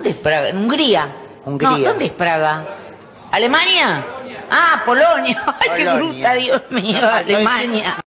¿Dónde es Praga? ¿En Hungría? Hungría. No, ¿dónde es Praga? ¿Alemania? Ah, Polonia. Ay, qué Polonia. bruta, Dios mío, Nos faltó decir- Alemania.